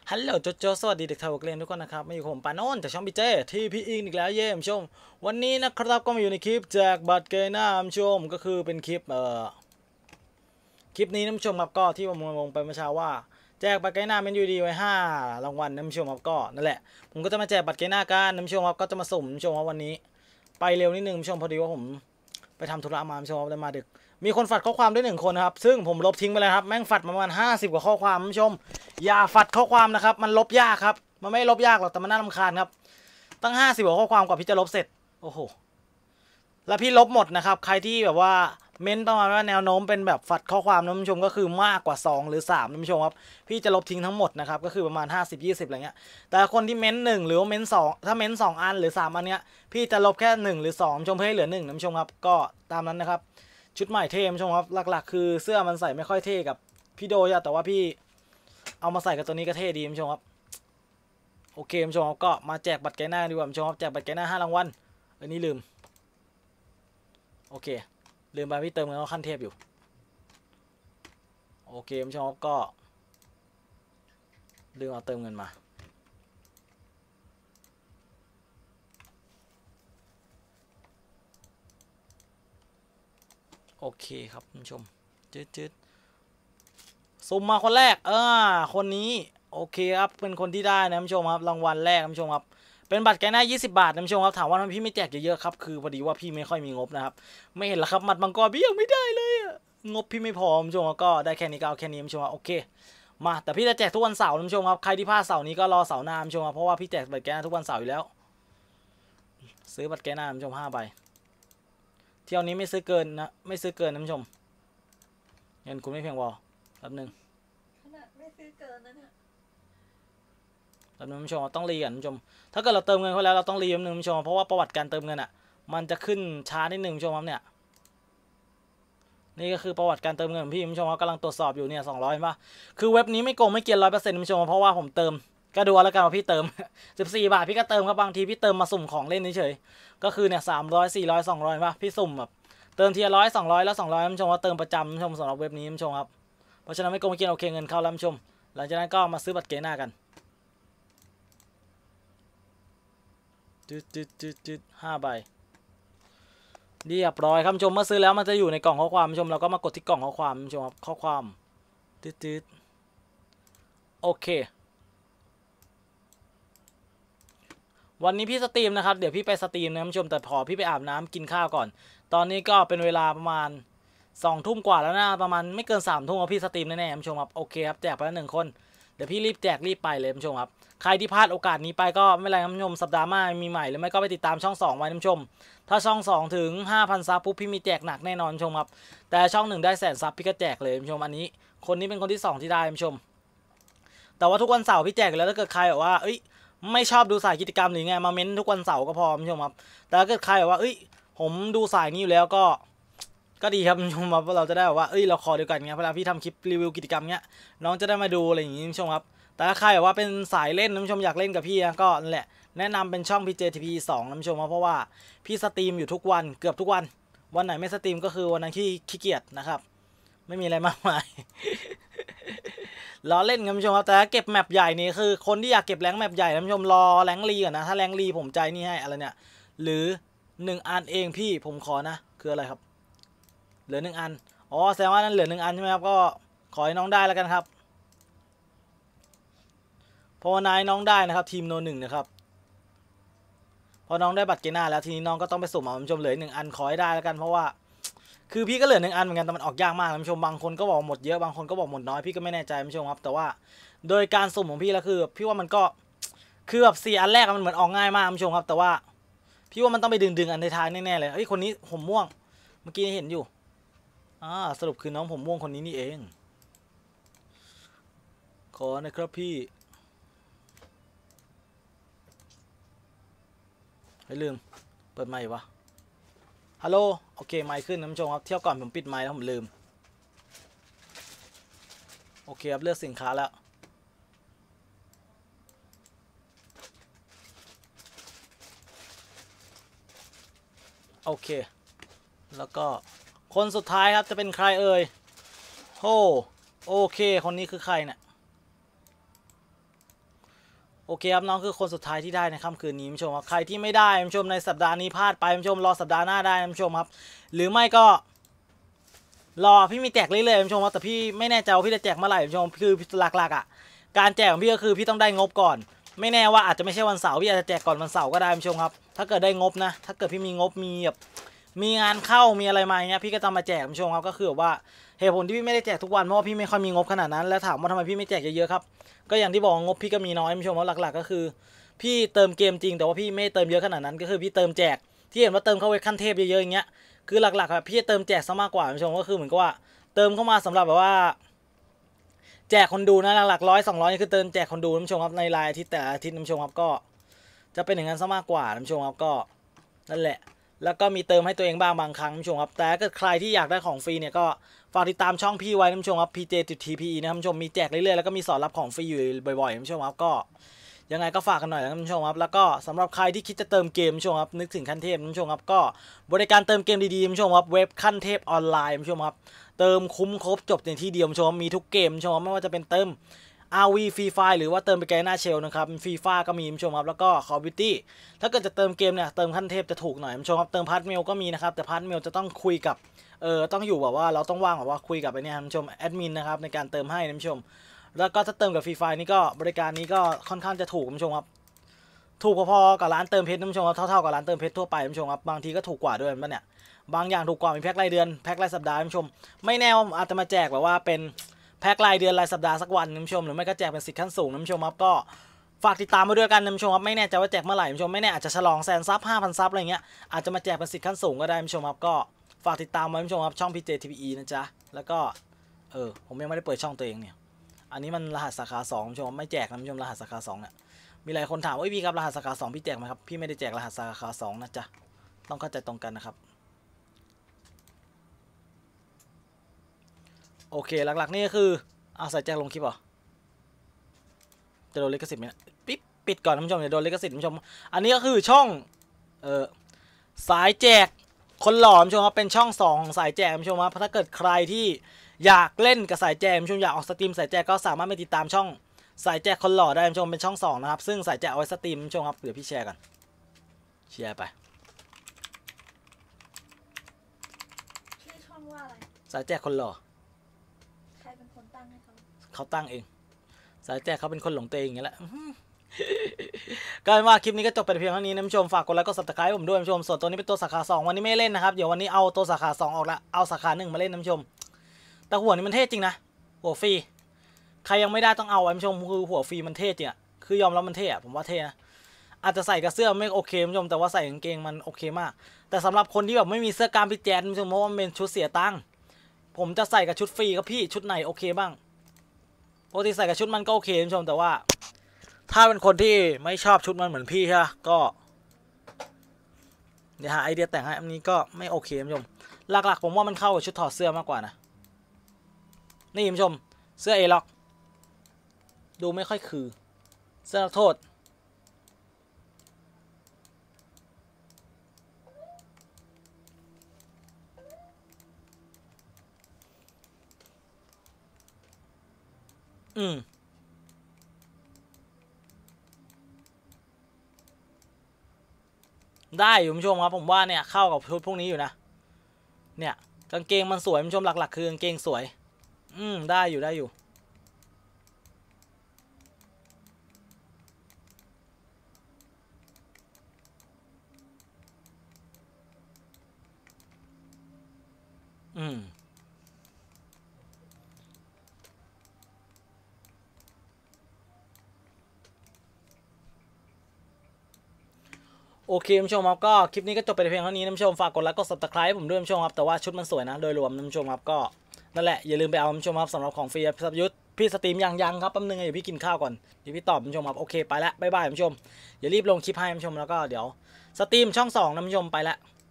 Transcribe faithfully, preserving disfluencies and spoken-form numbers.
ฮัลโหลโจโจสวัสดีเด็กไทยวักเรียนทุกคนนะครับมาอยู่กับผมปาโนนจากช่องพีเจที่พี่อิงอีกแล้วเยี่ยมชมวันนี้นะครับก็มาอยู่ในคลิปแจกบัตรเกย์หน้าชมก็คือเป็นคลิปเอ่อคลิปนี้น้ำชมครับก็ที่ผมลงไปเมื่อเช้าว่าแจกบัตรเกย์หน้าเมนยูดีไว้ห้ารางวัลน้ำชมครับก็นั่นแหละผมก็จะมาแจกบัตรเกย์หน้ากันน้ำชมครับก็จะมาสุ่มน้ำชมครับวันนี้ไปเร็วนิดนึงน้ำชมพอดีว่าผมไปทำธุระมาน้ำชมครับเลยมาดึกมีคนฝัดข้อความด้วยหนึ่งคนครับซึ่งผมลบทิ้งไปแล้วครับแม่งฝัดมาประมาณห้าสิบกว่าข้อความน้ำชมอย่าฝัดข้อความนะครับมันลบยากครับมันไม่ลบยากหรอกแต่มันน่ารำคาญครับตั้งห้าสิบกว่าข้อความกว่าพี่จะลบเสร็จโอ้โหแล้วพี่ลบหมดนะครับใครที่แบบว่าเม้นประมาณว่าแนวโน้มเป็นแบบฝัดข้อความน้ำชมก็คือมากกว่าสองหรือสามน้ำชมครับพี่จะลบทิ้งทั้งหมดนะครับก็คือประมาณห้าสิบ ยี่สิบอะไรเงี้ยแต่คนที่เม้นหนึ่งหรือว่าเม้นสองถ้าเม้นสองอันหรือสามอันเนี้ยพี่จะลบแค่หนึ่งหรือสองชมเพื่อให้เหลือหนึ่งน้ำชมครับก็ตามนั้นนะครับชุดใหม่เท่น้ำชมครับหลักๆคือเสื้อมันใส่ไม่ค่อยเท่กับพี่โดยแต่ว่าพี่เอามาใส่กับตัวนี้ก็เท่ดีน้ำชมครับโอเคน้ำชมครับก็มาแจกบัตรแกหน้าดีกว่าน้ำชมครับแจกบัตรแกหน้าห้ารางวัลอันนี้ลืมโอเคลืมไปพี่เติมเงินขั้นเทพอยู่โอเคน้ำชมครับก็ลืมเอาเติมเงินมาโอเคครับคุณผู้ชมจืดจืดสุ่มมาคนแรกเออคนนี้โอเคครับเป็นคนที่ได้นะคุณผู้ชมครับรางวัลแรกคุณผู้ชมครับเป็นบัตรแกหน้ายี่สิบบาทนะคุณผู้ชมครับถามว่าทำไมพี่ไม่แจกเยอะๆครับคือพอดีว่าพี่ไม่ค่อยมีงบนะครับไม่เห็นหรอครับมัดมังกรพี่ยังไม่ได้เลยงบพี่ไม่พอคุณผู้ชมก็ได้แค่นี้ก็เอาแค่นี้คุณผู้ชมโอเคมาแต่พี่จะแจกทุกวันเสาร์คุณผู้ชมครับใครที่พลาดเสาร์นี้ก็รอเสาร์หน้าคุณผู้ชมครับเพราะว่าพี่แจกบัตรแกหน้าทุกวันเสาร์อยู่แล้วซื้อบัตรแกหน้าคุณผู้ชมห้าใบเที่ยวนี้ไม่ซื้อเกินนะไม่ซื้อเกินนะคุณผู้ชมเงินคุณไม่เพียงพอแป๊บนึงขนาดไม่ซื้อเกินนะเนี่ยแป๊บนึงคุณผู้ชมต้องรีกันคุณผู้ชมถ้าเกิดเราเติมเงินเขาแล้วเราต้องรีแป๊บนึงคุณผู้ชมเพราะว่าประวัติการเติมเงินอ่ะมันจะขึ้นช้านิดนึงคุณผู้ชมครับเนี่ยนี่ก็คือประวัติการเติมเงินของพี่คุณผู้ชมเขากำลังตรวจสอบอยู่เนี่ยสองร้อยป่ะคือเว็บนี้ไม่โกงไม่เกินร้อยเปอร์เซ็นต์คุณผู้ชมเพราะว่าผมเติมก็ดูแล้วกันว่าพี่เติม สิบสี่บาทพี่ก็เติมครับบางทีพี่เติมมาสุ่มของเล่นเฉยๆก็คือเนี่ยสามร้อยสี่ร้อยสองร้อยป่ะพี่สุ่มแบบเติมทีละร้อยสองร้อยแล้วสองร้อยคุณผู้ชมว่าเติมประจำคุณผู้ชมสำหรับเว็บนี้คุณผู้ชมครับเพราะฉะนั้นไม่โกงไม่เกินโอเคเงินเข้าแล้วคุณผู้ชมหลังจากนั้นก็มาซื้อบัตรเกณฑ์หน้ากันจุดจุดจุดจุดห้าใบเรียบร้อยครับชมเมื่อซื้อแล้วมันจะอยู่ในกล่องข้อความชมเราก็มากดที่กล่องข้อความชมครับข้อความตืดๆโอเควันนี้พี่สตรีมนะครับเดี๋ยวพี่ไปสตรีมนะชมแต่พอพี่ไปอาบน้ำกินข้าวก่อนตอนนี้ก็เป็นเวลาประมาณสองทุ่มกว่าแล้วนะประมาณไม่เกินสามทุ่มพี่สตรีมแน่ๆชมครับโอเคครับแจกไปแล้วหนึ่งคนเดี๋ยวพี่รีบแจกรีบไปเลยชมครับใครที่พลาดโอกาสนี้ไปก็ไม่เป็นไรครับชมสัปดาห์หน้ามีใหม่หรือไม่ก็ไปติดตามช่องสองไว้นะชมถ้าช่องสองถึง ห้าพัน ซับปุ๊บพี่มีแจกหนักแน่นอนชมครับแต่ช่องหนึ่งได้แสนซับพี่ก็แจกเลยชมอันนี้คนนี้เป็นคนที่สองที่ได้ชมแต่ว่าทุกวันเสาร์พี่แจกแล้วถ้าเกิดใครบอกว่าเอ้ยไม่ชอบดูสายกิจกรรมหรือไงมาเม้นทุกวันเสาร์ก็พอชมครับแต่ถ้าเกิดใครบอกว่าเอ้ยผมดูสายนี้อยู่แล้วก็ก็ดีครับชมครับเราจะได้แบบว่าเอ้ยเราคอเดียวกันเงี้ยเวลาพี่ทำคลิปรีวิวกิจกรรมเงี้ยน้องจะได้มาดูอะไรอย่างงี้ชมครับแต่ถ้าใครแบบว่าเป็นสายเล่นน้ำชมอยากเล่นกับพี่ก็นั่นแหละแนะนำเป็นช่อง พี เจ ที พี สองน้ำชมเพราะว่าพี่สตรีมอยู่ทุกวันเกือบทุกวันวันไหนไม่สตรีมก็คือวันนั้นที่ขี้เกียจนะครับไม่มีอะไรมากมายล้อเล่นกันผู้ชมครับแต่เก็บแมปใหญ่นี่คือคนที่อยากเก็บแรงแมปใหญ่ท่านผู้ชมรอแรงรีก่อนนะถ้าแรงรีผมใจนี่ให้อะไรเนี่ยหรือหนึ่งอันเองพี่ผมขอนะคืออะไรครับเหลือหนึ่งอันอ๋อแสดงว่านั้นเหลือหนึ่งอันใช่ไหมครับก็ขอให้น้องได้แล้วกันครับพอนายน้องได้นะครับทีมโนหนึ่งนะครับพอน้องได้บัตรเกน่าแล้วทีนี้น้องก็ต้องไปสุ่มเอาผู้ชมเหลือหนึ่งอันขอให้ได้แล้วกันเพราะว่าคือพี่ก็เหลือหนึ่งอันเหมือนกันแต่มันออกยากมากท่านผู้ชมบางคนก็บอกหมดเยอะบางคนก็บอกหมดน้อยพี่ก็ไม่แน่ใจท่านผู้ชมครับแต่ว่าโดยการสุ่มของพี่แล้วคือพี่ว่ามันก็คือแบบสี่อันแรกมันเหมือนออกง่ายมากท่านผู้ชมครับแต่ว่าพี่ว่ามันต้องไปดึงดึงอันท้ายๆแน่ๆเลยเฮ้ยคนนี้ผมม่วงเมื่อกี้เห็นอยู่อ่าสรุปคือน้องผมม่วงคนนี้นี่เองขอนะครับพี่ไม่ลืมเปิดไมค์วะฮัลโหลโอเคไมค์ขึ้นท่านผู้ชมครับเที่ยวก่อนผมปิดไมค์แล้วผมลืมโอเคครับเลือกสินค้าแล้วโอเคแล้วก็คนสุดท้ายครับจะเป็นใครเอ่ยโอ้โอเคคนนี้คือใครเนี่ยโอเคครับน้องคือคนสุดท้ายที่ได้ในค่ำคืนนี้ท่านผู้ชมครับใครที่ไม่ได้ท่านผู้ชมในสัปดาห์นี้พลาดไปท่านผู้ชมรอสัปดาห์หน้าได้ท่านผู้ชมครับหรือไม่ก็รอพี่มีแจกเรื่อยๆท่านผู้ชมครับแต่พี่ไม่แน่ใจว่าพี่จะแจกเมื่อไหร่ท่านผู้ชมคือหลักๆอ่ะการแจกของพี่ก็คือพี่ต้องได้งบก่อนไม่แน่ว่าอาจจะไม่ใช่วันเสาร์พี่อาจจะแจกก่อนวันเสาร์ก็ได้ท่านผู้ชมครับถ้าเกิดได้งบนะถ้าเกิดพี่มีงบมีแบบมีงานเข้ามีอะไรมาอย่างเงี้ยพี่ก็จะมาแจกท่านผู้ชมครับก็คือแบบว่าเหตุผลที่พี่ไม่ได้แจกทุกวันเพราะว่าพี่ไม่ค่อยมีงบขนาดนั้นแล้วถามว่าทำไมพี่ไม่แจกเยอะๆครับก็อย่างที่บอกงบพี่ก็มีน้อยท่านผู้ชมว่าหลักๆก็คือพี่เติมเกมจริงแต่ว่าพี่ไม่เติมเยอะขนาดนั้นก็คือพี่เติมแจกที่เห็นว่าเติมเข้าเวทขั้นเทพเยอะๆอย่างเงี้ยคือหลักๆอะพี่เติมแจกซะมากกว่าท่านผู้ชมก็คือเหมือนกับว่าเติมเข้ามาสำหรับแบบว่าแจกคนดูนะหลักๆร้อยสองร้อยนี่คือเติมแจกคนดูท่านผู้ชมครับในรายอาทิตย์แต่อาทิตย์ท่านผู้ชมครับก็จะเป็นอย่างนั้นซะมากกว่าท่านผู้ชมครับก็นั่นแหละแล้วก็มีเติมให้ตัวเองบ้างบางครั้งท่านผู้ชมครับแต่ถ้าเกิดใครที่อยากได้ของฟรีเนี่ยก็ฝากติดตามช่องพี่ไว้ท่านผู้ชมครับ พี เจ ที พี อี นะครับท่านผู้ชมมีแจกเรื่อยๆแล้วก็มีสอนรับของฟรีอยู่บ่อยๆท่านผู้ชมครับก็ยังไงก็ฝากกันหน่อยนะท่านผู้ชมครับแล้วก็สำหรับใครที่คิดจะเติมเกมท่านผู้ชมครับนึกถึงขั้นเทพท่านผู้ชมครับก็บริการเติมเกมดีๆท่านผู้ชมครับเว็บขั้นเทพออนไลน์ท่านผู้ชมครับเติมคุ้มครบจบในที่เดียวท่านผู้ชมมีทุกเกมท่านผู้ชมไม่ว่าจะเป็นเติม อาร์ วี Free Fire หรือว่าเติมไปไกลหน้าเชลนะครับฟรีฟ้าก็มีท่านผู้ชมครับแล้วก็ Call of Duty ถ้าเกิดจะเติมเกมเนี่ยเติมขั้นเทพจะถูกหน่อยท่านผู้ชมครับเติมพาร์ทเมลก็มีนะครับแต่พาร์ทเมลจะต้องคุยกับเออต้องอยู่แบบว่าเราต้องว่างแบบว่าคุยกับไอ้นี่ท่านผู้ชมแอดมินนะครับในการเติมให้ท่านผู้ชมแล้วก็ถ้าเติมกับฟรีไฟนี่ก็บริการนี้ก็ค่อนข้างจะถูกท่านผู้ชมครับถูกพอๆกับร้านเติมเพชรท่านผู้ชมครับเท่าๆกับร้านเติมเพชรทั่วไปท่านผู้ชมครับบางทีก็ถูกกว่าด้วยมันเนี่ยบางอย่างถูกกว่ามีแพ็ครายเดือนแพ็ครายสัปดาห์ท่านผู้ชมไม่แน่ว่าอาจจะมาแจกแบบว่าเป็นแพ็ครายเดือนรายสัปดาห์สักวันท่านผู้ชมหรือไม่ก็แจกเป็นสิทธิ์ขั้นสูงท่านผู้ชมครับก็ฝากติดตามมาด้วยกันท่านผู้ชมครับไม่แน่ใจว่าแจกเมื่อไหร่ท่านผู้ชมไม่แน่อาจจะฉลองแสนซับห้าพันซับอะไรเงี้ยอาจจะมาแจกเป็นสิทธิ์ขั้นสูงก็ได้ท่านผู้ชมครับก็ฝากติดตามไว้ท่านผู้ชมครับช่อง พี เจ ที พี อี นะจ๊ะแล้วก็เออผมยังไม่ได้เปิดช่องตัวเองเนี่ยอันนี้มันรหัสสาขาสองท่านผู้ชมไม่แจกท่านผู้ชมรหัสสาขาสองเนี่ยมีหลายคนถามว่าพี่ครับรหัสสาขาสองพี่แจกไหมครับพี่ไม่ได้แจกรหัสสาขาสองนะจ๊ะต้องเข้าใจตรงกันนะครับโอเคหลักๆนี่ก็คือเอาใส่แจกลงคลิปเหรอจะโดนลิขสิทธิ์ไหมปิดปิดก่อนท่านผู้ชมเดี๋ยวโดนลิขสิทธิ์ท่านผู้ชมอันนี้ก็คือช่องเออสายแจกคนหล่อท่านผู้ชมครับเป็นช่องสองของสายแจกท่านผู้ชมครับถ้าเกิดใครที่อยากเล่นกับสายแจกท่านผู้ชมอยากออกสตรีมสายแจกก็สามารถไปติดตามช่องสายแจกคนหล่อได้ท่านผู้ชมเป็นช่องสองนะครับซึ่งสายแจกเอาไว้สตรีมท่านผู้ชมครับเดี๋ยวพี่แชร์กันแชร์ไปชื่อช่องว่าอะไรสายแจกคนหล่อใครเป็นคนตั้งให้เขาเขาตั้งเองสายแจกเขาเป็นคนหลงตัวเองอย่างนี้แหละ ก็เป็นว่าคลิปนี้ก็จบไปเพียงเท่านี้นะผู้ชมฝากกดไลค์กด ซับสไครบ์ ผมด้วยผู้ชมส่วนตัวนี้เป็นตัวสาขาสองวันนี้ไม่เล่นนะครับเดี๋ยววันนี้เอาตัวสาขาสองออกละเอาสาขาหนึ่งมาเล่นนะผู้ชมแต่หัวนี้มันเท่จริงนะหัวฟรีใครยังไม่ได้ต้องเอาไว้ผู้ชมคือหัวฟรีมันเท่จริงอ่ะคือยอมรับมันเท่อะผมว่าเท่นะอาจจะใส่กับเสื้อไม่โอเคผู้ชมแต่ว่าใส่กางเกงมันโอเคมากแต่สำหรับคนที่แบบไม่มีเสื้อกล้ามพี่แจ๊ดผู้ชมเพราะว่ามันเป็นชุดเสียตังค์ผมจะใส่กับชุดฟรีครับพี่ชุดไหนโอเคบ้างปกติใส่กับชุดมันก็โอเคผู้ชมแต่ว่าถ้าเป็นคนที่ไม่ชอบชุดมันเหมือนพี่ใช่ไหมก็เดี๋ยวหาไอเดียแต่งให้อันนี้ก็ไม่โอเคผู้ชมหลักๆผมว่ามันเข้ากับชุดถอดเสื้อมากกว่านะนี่ผู้ชมเสื้อเอล็อกดูไม่ค่อยคือเสื้อนักโทษอืมได้อยู่ผู้ชมครับผมว่าเนี่ยเข้ากับชุดพวกนี้อยู่นะเนี่ยกางเกงมันสวยผู้ชมหลักๆคือกางเกงสวยอืมได้อยู่ได้อยู่อืมโอเคผู้ชมครับก็คลิปนี้ก็จบไปเพียงเท่านี้นะผู้ชมฝากกดไลค์กด ซับสไครบ์ ผมด้วยผู้ชมครับแต่ว่าชุดมันสวยนะโดยรวมนะผู้ชมครับก็นั่นแหละอย่าลืมไปเอาผู้ชมครับสำหรับของฟรีพี่สับยุทธพี่สตรีมยังยังครับแป๊บนึงเดี๋ยวพี่กินข้าวก่อนเดี๋ยวพี่ตอบผู้ชมครับโอเคไปแล้วบ๊ายบายผู้ชมอย่ารีบลงคลิปให้ผู้ชมแล้วก็เดี๋ยวสตรีมช่องสองนะผู้ชมไปแล้ว